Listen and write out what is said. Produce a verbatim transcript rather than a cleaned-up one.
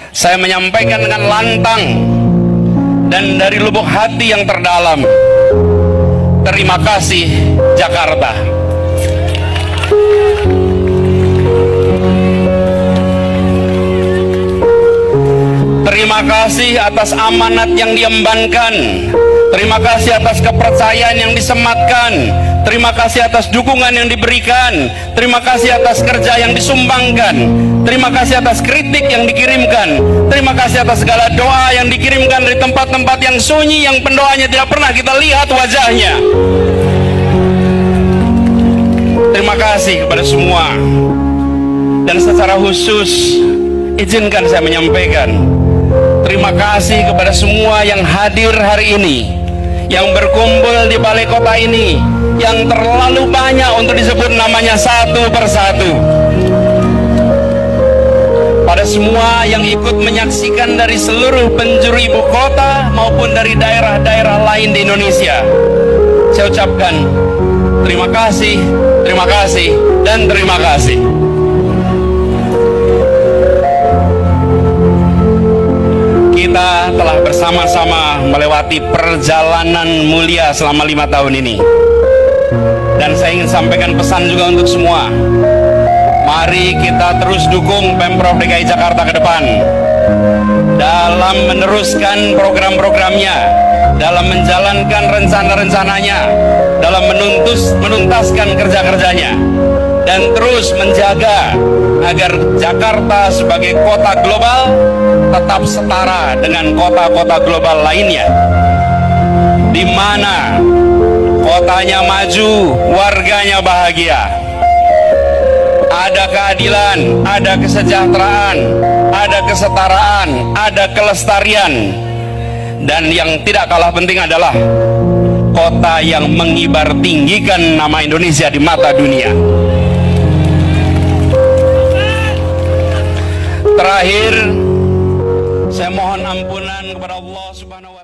saya menyampaikan dengan lantang dan dari lubuk hati yang terdalam, terima kasih Jakarta. Terima kasih atas amanat yang diembankan. Terima kasih atas kepercayaan yang disematkan. Terima kasih atas dukungan yang diberikan. Terima kasih atas kerja yang disumbangkan. Terima kasih atas kritik yang dikirimkan. Terima kasih atas segala doa yang dikirimkan dari tempat-tempat yang sunyi, yang pendoanya tidak pernah kita lihat wajahnya. Terima kasih kepada semua. Dan secara khusus izinkan saya menyampaikan terima kasih kepada semua yang hadir hari ini, yang berkumpul di balai kota ini, yang terlalu banyak untuk disebut namanya satu persatu. Pada semua yang ikut menyaksikan dari seluruh penjuru ibu kota maupun dari daerah-daerah lain di Indonesia, saya ucapkan terima kasih, terima kasih, dan terima kasih. Kita telah bersama-sama melewati perjalanan mulia selama lima tahun ini, dan saya ingin sampaikan pesan juga untuk semua. Mari kita terus dukung Pemprov D K I Jakarta ke depan dalam meneruskan program-programnya, dalam menjalankan rencana-rencananya, dalam menuntus, menuntaskan kerja-kerjanya, dan terus menjaga agar Jakarta sebagai kota global tetap setara dengan kota-kota global lainnya, di mana kotanya maju, warganya bahagia, ada keadilan, ada kesejahteraan, ada kesetaraan, ada kelestarian, dan yang tidak kalah penting adalah kota yang mengibar tinggikan nama Indonesia di mata dunia. Terakhir, saya mohon ampunan kepada Allah Subhanahu wa Ta'ala.